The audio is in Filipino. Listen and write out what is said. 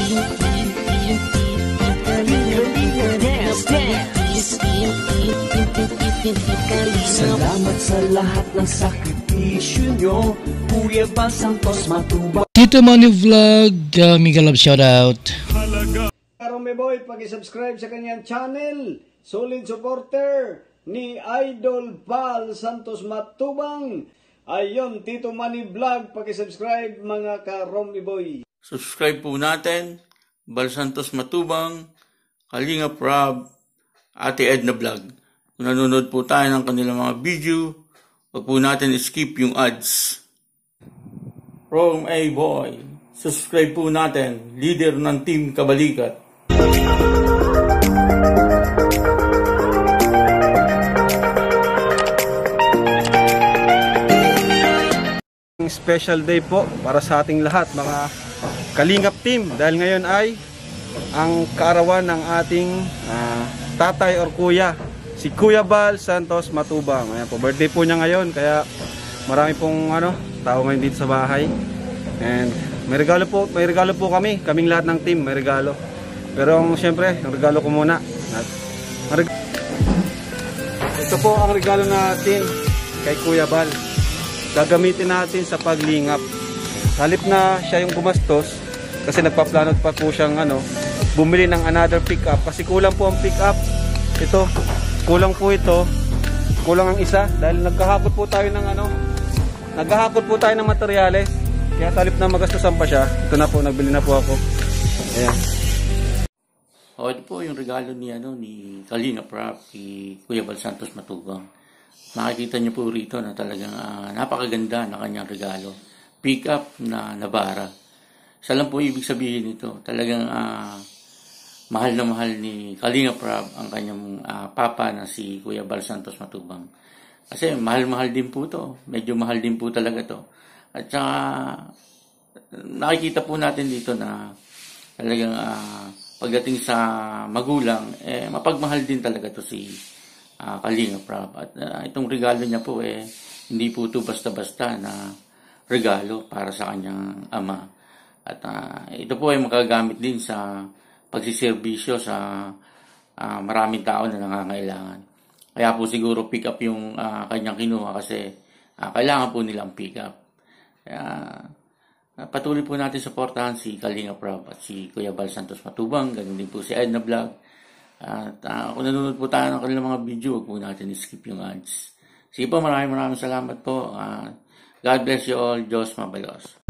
Salamat sa lahat ng sakripisyo nyo, Kuya Bal Santos Matubang. Tito Manny Vlog, mega love shoutout. Karong Boy, pag-subscribe sa kanyang channel. Solid supporter ni Idol Bal Santos Matubang. Ayon, Tito Manny Vlog, pag-subscribe mga Karong Boy. Subscribe po natin, Bal Santos Matubang, Kalinga Prab, Ate Edna Vlog. Kung nanonood po tayo ng kanilang mga video, wag po natin skip yung ads. From A Boy, subscribe po natin, leader ng Team Kabalikat. Special day po para sa ating lahat mga Kalingap team, dahil ngayon ay ang kaarawan ng ating tatay or kuya, si Kuya Bal Santos Matubang. Ayan po, birthday po niya ngayon, kaya marami pong tao ngayon dito sa bahay. And may regalo po kaming lahat ng team, may regalo. Pero siyempre, ang regalo ko muna. Ito po ang regalo natin kay Kuya Bal. Gagamitin natin sa paglingap. Halip na siya yung gumastos, kasi nagpaplano pa po siyang bumili ng another pickup, kasi kulang po ang pickup. Ito, kulang po ito. Kulang ang isa dahil naghahakot po tayo ng materyales. Kaya halip na magastusan pa siya, ito na po, nagbili na po ako. Ayan. Ito po yung regalo ni Kalinga Prab, si Kuya Bal Santos Matubang. Makikita niyo po rito na talagang napakaganda na kanyang regalo. Pick up na Navara. Isa lang po ibig sabihin nito. Talagang mahal na mahal ni Kalinga Prab ang kanyang papa na si Kuya Bal Santos Matubang. Kasi mahal-mahal din po to. Medyo mahal din po talaga to. At saka nakikita po natin dito na talagang pagdating sa magulang, mapagmahal din talaga to si Kalinga Prab. At itong regalo niya po hindi po ito basta-basta na regalo para sa kanyang ama. At ito po ay makagamit din sa pagsiservisyo sa maraming tao na nangangailangan. Kaya po siguro pick up yung kanyang kinuha, kasi kailangan po nilang pick up. Kaya patuloy po natin suportahan si Kalinga Prab at si Kuya Bal Santos Matubang. Ganun din po si Edna Vlog. At kung nanonood po tayo ng kanilang mga video, huwag po natin skip yung ads. Sige po, maraming salamat po. God bless you all. Diyos mabalos.